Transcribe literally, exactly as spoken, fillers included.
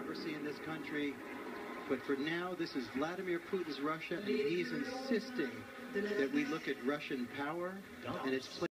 democracy in this country. But for now, this is Vladimir Putin's Russia, and he's insisting that we look at Russian power and its place.